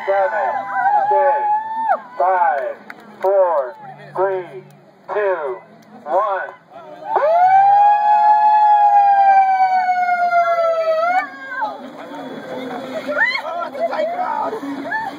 7, 6, 5, 4, 3, 2, 1. Oh, it's a tight crowd.